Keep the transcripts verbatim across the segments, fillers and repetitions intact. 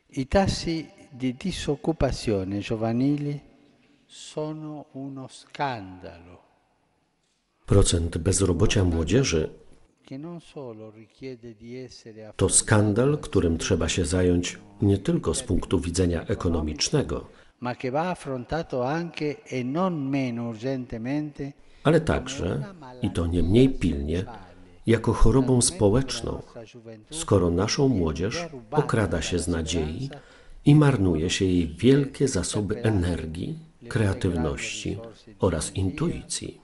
I tassi di disoccupazione giovanili sono uno scandalo. Procent bezrobocia młodzieży to skandal, którym trzeba się zająć nie tylko z punktu widzenia ekonomicznego, ale także, i to nie mniej pilnie, jako chorobą społeczną, skoro naszą młodzież okrada się z nadziei i marnuje się jej wielkie zasoby energii, kreatywności oraz intuicji.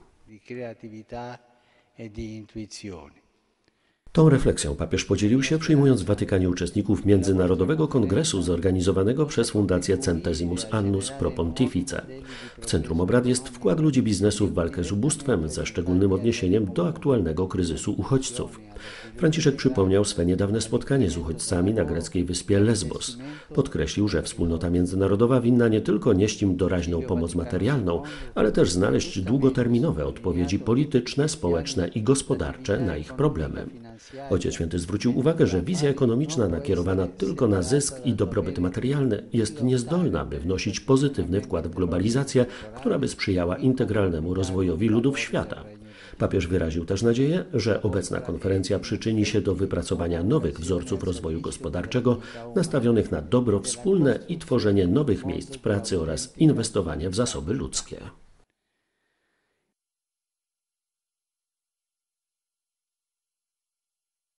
Tą refleksją papież podzielił się, przyjmując w Watykanie uczestników Międzynarodowego Kongresu zorganizowanego przez Fundację Centesimus Annus Pro Pontifice. W centrum obrad jest wkład ludzi biznesu w walkę z ubóstwem, ze szczególnym odniesieniem do aktualnego kryzysu uchodźców. Franciszek przypomniał swe niedawne spotkanie z uchodźcami na greckiej wyspie Lesbos. Podkreślił, że wspólnota międzynarodowa winna nie tylko nieść im doraźną pomoc materialną, ale też znaleźć długoterminowe odpowiedzi polityczne, społeczne i gospodarcze na ich problemy. Ojciec Święty zwrócił uwagę, że wizja ekonomiczna nakierowana tylko na zysk i dobrobyt materialny jest niezdolna, by wnosić pozytywny wkład w globalizację, która by sprzyjała integralnemu rozwojowi ludów świata. Papież wyraził też nadzieję, że obecna konferencja przyczyni się do wypracowania nowych wzorców rozwoju gospodarczego nastawionych na dobro wspólne i tworzenie nowych miejsc pracy oraz inwestowanie w zasoby ludzkie.